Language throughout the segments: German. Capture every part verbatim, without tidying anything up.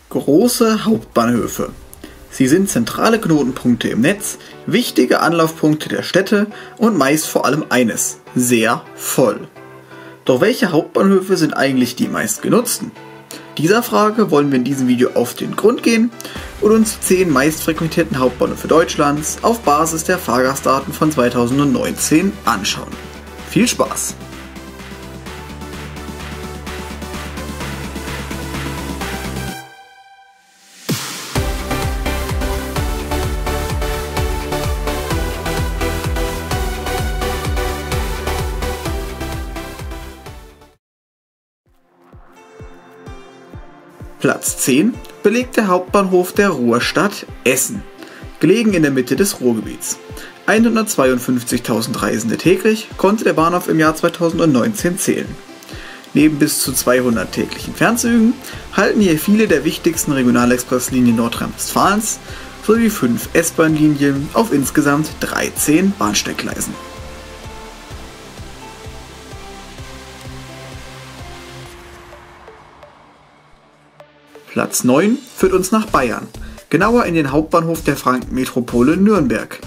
Große Hauptbahnhöfe. Sie sind zentrale Knotenpunkte im Netz, wichtige Anlaufpunkte der Städte und meist vor allem eines: sehr voll. Doch welche Hauptbahnhöfe sind eigentlich die meistgenutzten? Dieser Frage wollen wir in diesem Video auf den Grund gehen und uns die zehn meistfrequentierten Hauptbahnhöfe Deutschlands auf Basis der Fahrgastdaten von zweitausendneunzehn anschauen. Viel Spaß! Platz zehn belegt der Hauptbahnhof der Ruhrstadt Essen, gelegen in der Mitte des Ruhrgebiets. hundertzweiundfünfzigtausend Reisende täglich konnte der Bahnhof im Jahr zweitausendneunzehn zählen. Neben bis zu zweihundert täglichen Fernzügen halten hier viele der wichtigsten Regionalexpresslinien Nordrhein-Westfalens sowie fünf S-Bahn-Linien auf insgesamt dreizehn Bahnsteiggleisen. Platz neun führt uns nach Bayern, genauer in den Hauptbahnhof der Frankenmetropole Nürnberg,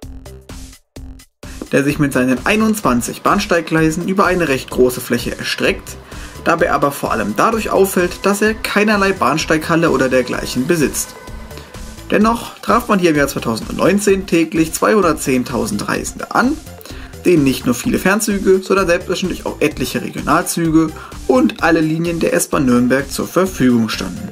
der sich mit seinen einundzwanzig Bahnsteiggleisen über eine recht große Fläche erstreckt, dabei aber vor allem dadurch auffällt, dass er keinerlei Bahnsteighalle oder dergleichen besitzt. Dennoch traf man hier im Jahr zweitausendneunzehn täglich zweihundertzehntausend Reisende an, denen nicht nur viele Fernzüge, sondern selbstverständlich auch etliche Regionalzüge und alle Linien der S-Bahn Nürnberg zur Verfügung standen.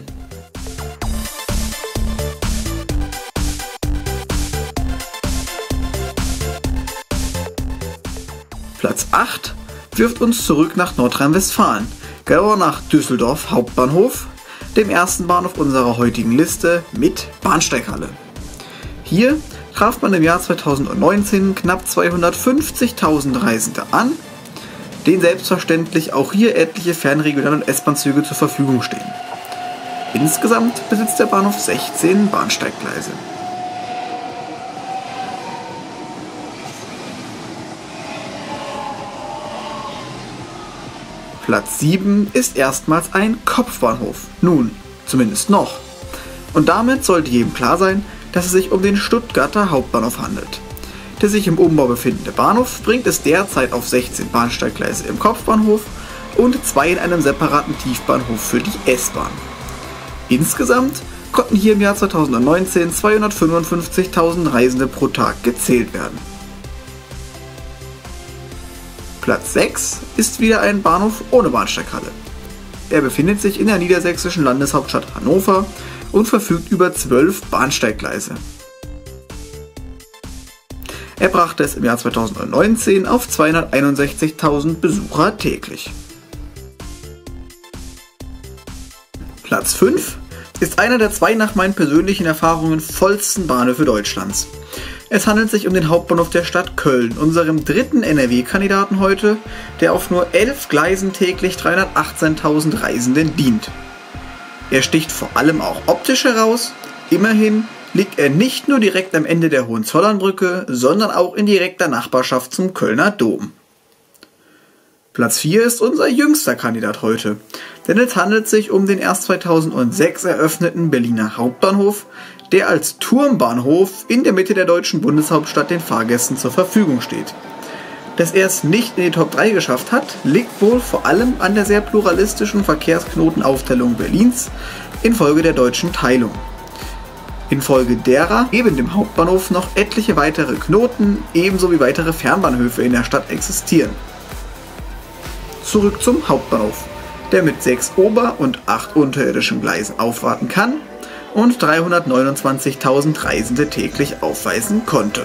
Platz acht wirft uns zurück nach Nordrhein-Westfalen, genauer nach Düsseldorf Hauptbahnhof, dem ersten Bahnhof unserer heutigen Liste mit Bahnsteighalle. Hier traf man im Jahr zweitausendneunzehn knapp zweihundertfünfzigtausend Reisende an, denen selbstverständlich auch hier etliche Fernregional- und S-Bahn-Züge zur Verfügung stehen. Insgesamt besitzt der Bahnhof sechzehn Bahnsteiggleise. Platz sieben ist erstmals ein Kopfbahnhof, nun, zumindest noch. Und damit sollte jedem klar sein, dass es sich um den Stuttgarter Hauptbahnhof handelt. Der sich im Umbau befindende Bahnhof bringt es derzeit auf sechzehn Bahnsteiggleise im Kopfbahnhof und zwei in einem separaten Tiefbahnhof für die S-Bahn. Insgesamt konnten hier im Jahr zweitausendneunzehn zweihundertfünfundfünfzigtausend Reisende pro Tag gezählt werden. Platz sechs ist wieder ein Bahnhof ohne Bahnsteighalle. Er befindet sich in der niedersächsischen Landeshauptstadt Hannover und verfügt über zwölf Bahnsteiggleise. Er brachte es im Jahr zweitausendneunzehn auf zweihunderteinundsechzigtausend Besucher täglich. Platz fünf ist einer der zwei nach meinen persönlichen Erfahrungen vollsten Bahnhöfe Deutschlands. Es handelt sich um den Hauptbahnhof der Stadt Köln, unserem dritten N R W-Kandidaten heute, der auf nur elf Gleisen täglich dreihundertachtzehntausend Reisenden dient. Er sticht vor allem auch optisch heraus, immerhin liegt er nicht nur direkt am Ende der Hohenzollernbrücke, sondern auch in direkter Nachbarschaft zum Kölner Dom. Platz vier ist unser jüngster Kandidat heute, denn es handelt sich um den erst zweitausendsechs eröffneten Berliner Hauptbahnhof, der als Turmbahnhof in der Mitte der deutschen Bundeshauptstadt den Fahrgästen zur Verfügung steht. Dass er es nicht in die Top drei geschafft hat, liegt wohl vor allem an der sehr pluralistischen Verkehrsknotenaufteilung Berlins infolge der deutschen Teilung. Infolge derer neben dem Hauptbahnhof noch etliche weitere Knoten ebenso wie weitere Fernbahnhöfe in der Stadt existieren. Zurück zum Hauptbahnhof, der mit sechs ober- und acht unterirdischen Gleisen aufwarten kann und dreihundertneunundzwanzigtausend Reisende täglich aufweisen konnte.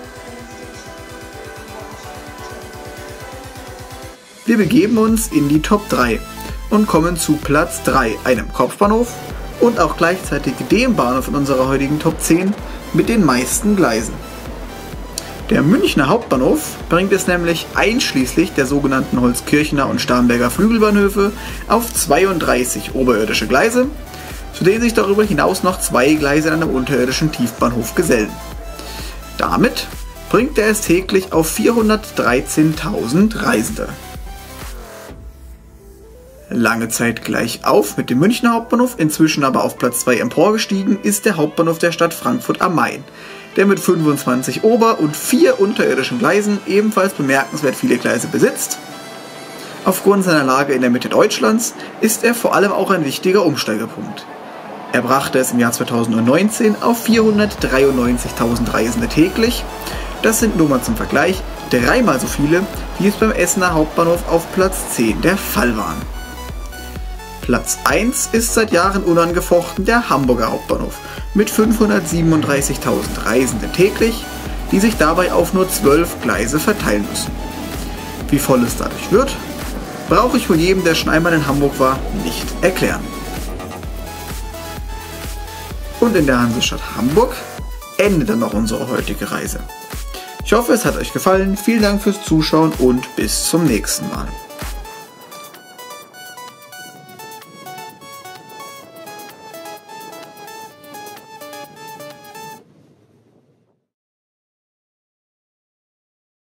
Wir begeben uns in die Top drei und kommen zu Platz drei, einem Kopfbahnhof und auch gleichzeitig dem Bahnhof in unserer heutigen Top zehn mit den meisten Gleisen. Der Münchner Hauptbahnhof bringt es nämlich einschließlich der sogenannten Holzkirchener und Starnberger Flügelbahnhöfe auf zweiunddreißig oberirdische Gleise, zu denen sich darüber hinaus noch zwei Gleise in einem unterirdischen Tiefbahnhof gesellen. Damit bringt er es täglich auf vierhundertdreizehntausend Reisende. Lange Zeit gleich auf mit dem Münchner Hauptbahnhof, inzwischen aber auf Platz zwei emporgestiegen, ist der Hauptbahnhof der Stadt Frankfurt am Main, der mit fünfundzwanzig Ober- und vier unterirdischen Gleisen ebenfalls bemerkenswert viele Gleise besitzt. Aufgrund seiner Lage in der Mitte Deutschlands ist er vor allem auch ein wichtiger Umsteigepunkt. Er brachte es im Jahr zweitausendneunzehn auf vierhundertdreiundneunzigtausend Reisende täglich. Das sind nur mal zum Vergleich dreimal so viele, wie es beim Essener Hauptbahnhof auf Platz zehn der Fall waren. Platz eins ist seit Jahren unangefochten der Hamburger Hauptbahnhof mit fünfhundertsiebenunddreißigtausend Reisenden täglich, die sich dabei auf nur zwölf Gleise verteilen müssen. Wie voll es dadurch wird, brauche ich wohl jedem, der schon einmal in Hamburg war, nicht erklären. Und in der Hansestadt Hamburg endet dann noch unsere heutige Reise. Ich hoffe, es hat euch gefallen. Vielen Dank fürs Zuschauen und bis zum nächsten Mal.